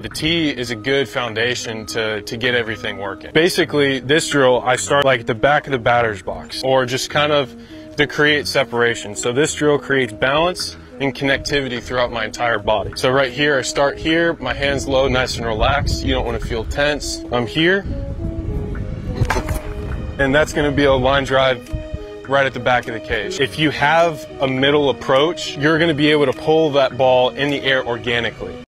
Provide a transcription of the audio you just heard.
The tee is a good foundation to get everything working. Basically, this drill, I start like at the back of the batter's box, or just kind of to create separation. So this drill creates balance and connectivity throughout my entire body. So right here, I start here, my hands low, nice and relaxed. You don't want to feel tense. I'm here, and that's going to be a line drive right at the back of the cage. If you have a middle approach, you're going to be able to pull that ball in the air organically.